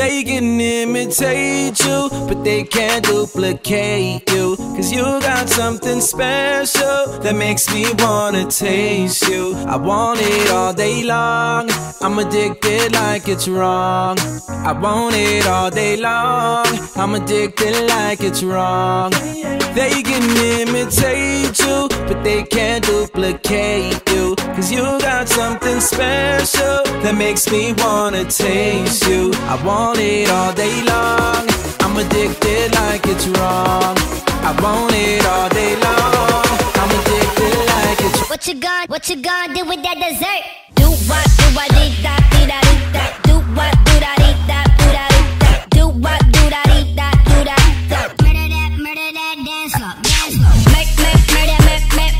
They can imitate you, but they can't duplicate you. Cause you got something special that makes me wanna taste you. I want it all day long, I'm addicted like it's wrong. I want it all day long, I'm addicted like it's wrong. They can imitate you, but they can't duplicate you. Cause you got something special that makes me wanna taste you. I want it all day long, I'm addicted like it's wrong. I want it all day long, I'm addicted like it's wrong. What you gonna do with that dessert? Do what, dee da, dee da, dee da. Do what, do da, dee da, do da, dee da. Do what, do da, dee da, do da, dee da. Murder that, dance floor, dance floor. Make, murder that,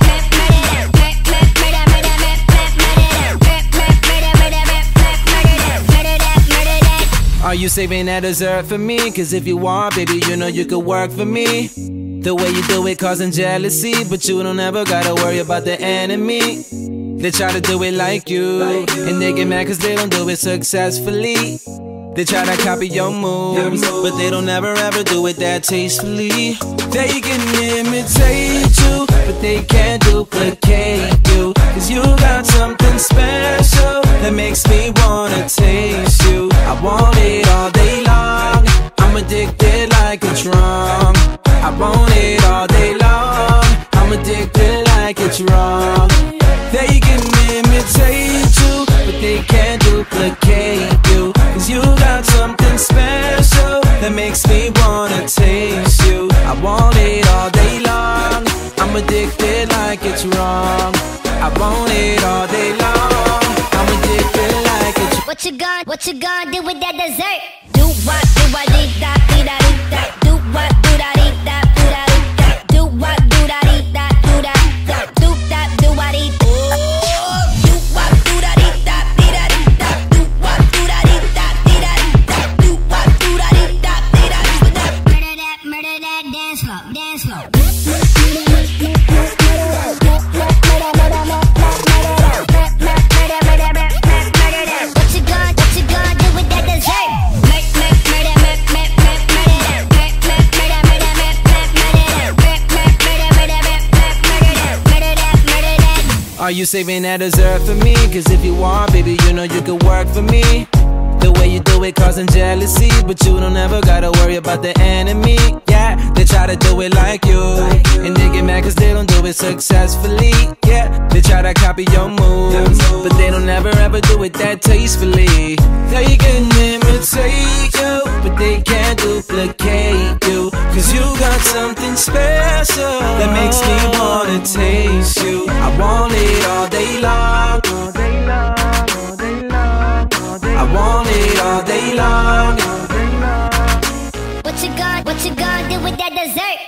Are you saving that dessert for me? Cause if you are, baby, you know you could work for me. The way you do it causing jealousy, but you don't ever gotta worry about the enemy. They try to do it like you, and they get mad cause they don't do it successfully. They try to copy your moves, but they don't ever do it that tastefully. They can imitate you, but they can't duplicate you. Cause you got something special that makes me wanna taste you. I want it all day long, I'm addicted like it's wrong. I want it all day long, I'm addicted like it's wrong. They can imitate you, but they can't duplicate you. Cause you got something special that makes me wanna taste you. I want it all day long, I'm addicted like it's wrong. I want it all day long, I'm addicted like it's wrong. What you gonna do with that dessert? Do what, dee da, dee da, dee da. Do what, do da, dee da, do da, dee da. Do what, do da, dee da, do da, dee da. Do that, do what, dee da. Do what, do da, dee da, dee da, dee da. Do what, do da, dee da, dee da, dee da. Do what, do da, dee da, dee da, dee da. Murder that, dance floor, dance floor. Are you saving that dessert for me? Cause if you are, baby, you know you could work for me. The way you do it causing jealousy, but you don't ever gotta worry about the enemy. Yeah, they try to do it like you, and they get mad cause they don't do it successfully. Yeah, they try to copy your moves, but they don't ever do it that tastefully. They can imitate you, but they can't duplicate you. Cause you got something special that makes me wanna taste you. I want it all day long, all day long, all day long, all day long. I want it all day long. What you gonna do with that dessert?